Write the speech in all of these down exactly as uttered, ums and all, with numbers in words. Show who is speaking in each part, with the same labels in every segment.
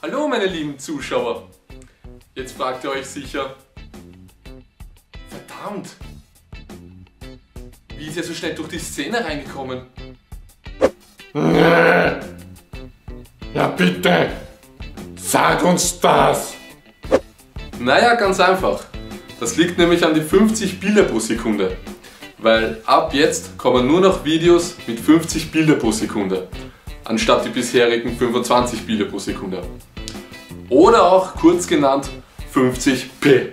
Speaker 1: Hallo meine lieben Zuschauer, jetzt fragt ihr euch sicher, verdammt, wie ist er so schnell durch die Szene reingekommen?
Speaker 2: Ja bitte, sag uns das!
Speaker 1: Naja, ganz einfach, das liegt nämlich an die fünfzig Bilder pro Sekunde, weil ab jetzt kommen nur noch Videos mit fünfzig Bilder pro Sekunde, anstatt die bisherigen fünfundzwanzig Bilder pro Sekunde. Oder auch kurz genannt fünfzig p.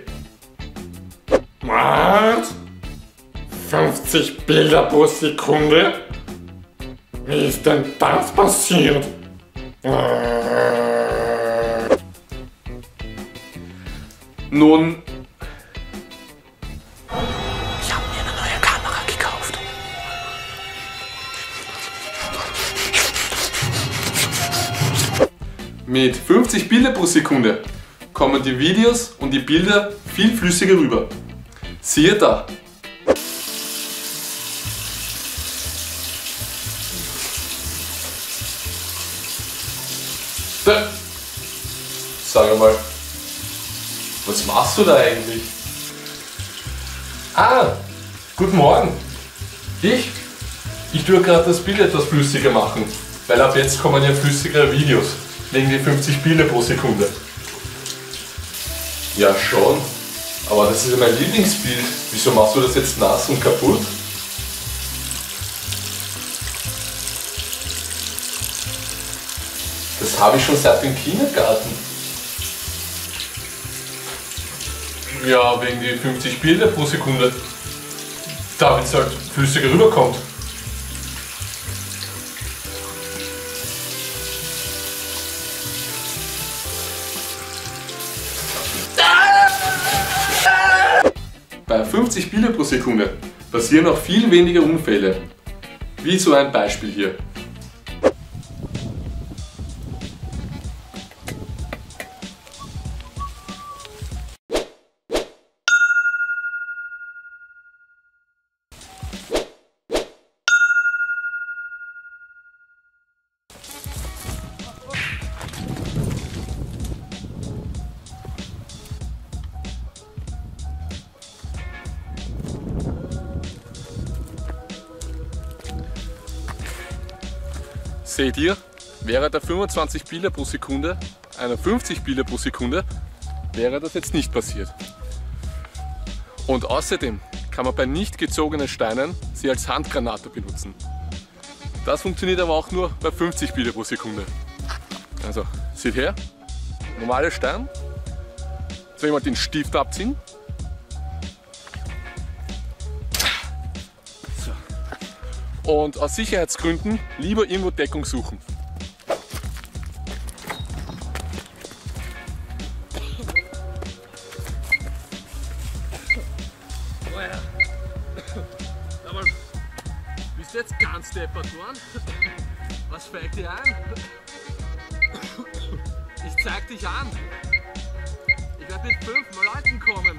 Speaker 2: Was? fünfzig Bilder pro Sekunde? Wie ist denn das passiert?
Speaker 1: Nun,
Speaker 3: ich habe mir eine neue Kamera gekauft.
Speaker 1: mit fünfzig Bilder pro Sekunde kommen die Videos und die Bilder viel flüssiger rüber. Siehe da. Da. Sag mal, was machst du da eigentlich? Ah, guten Morgen. Ich? Ich tue gerade das Bild etwas flüssiger machen, weil ab jetzt kommen ja flüssigere Videos, wegen die fünfzig Bilder pro Sekunde. Ja schon, aber das ist ja mein Lieblingsbild. Wieso machst du das jetzt nass und kaputt? Das habe ich schon seit dem Kindergarten. Ja, wegen die fünfzig Bilder pro Sekunde. Damit es halt flüssiger rüberkommt. Bei fünfzig Bilder pro Sekunde passieren auch viel weniger Unfälle. Wie so ein Beispiel hier. Seht ihr, wäre der fünfundzwanzig Bilder pro Sekunde einer fünfzig Bilder pro Sekunde, wäre das jetzt nicht passiert. Und außerdem kann man bei nicht gezogenen Steinen sie als Handgranate benutzen. Das funktioniert aber auch nur bei fünfzig Bilder pro Sekunde. Also, seht her, normaler Stein. Jetzt will ich mal den Stift abziehen. Und aus Sicherheitsgründen lieber irgendwo Deckung suchen. Aber bist du jetzt ganz deppert worden? Was fällt dir ein? Ich zeig dich an. Ich werde mit fünf Leuten kommen.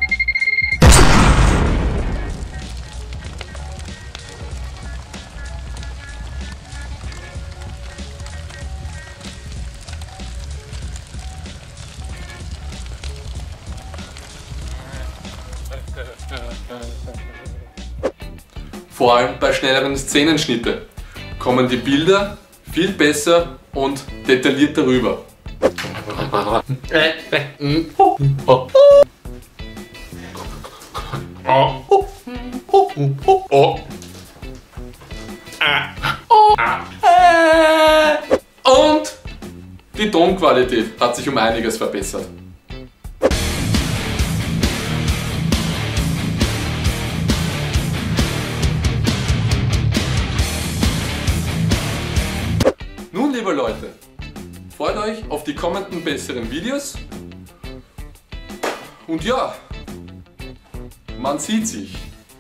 Speaker 1: Vor allem bei schnelleren Szenenschnitte kommen die Bilder viel besser und detaillierter rüber. Und die Tonqualität hat sich um einiges verbessert. Nun, liebe Leute, freut euch auf die kommenden besseren Videos. Und ja, man sieht sich.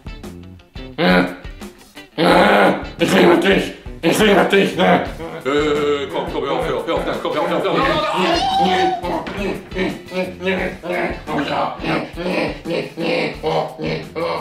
Speaker 2: Ich liebe dich! Ich liebe dich!
Speaker 1: Äh, komm, komm, hör auf, hör auf, hör auf, nein, komm, hör auf, hör auf, hör auf.
Speaker 2: Oh ja.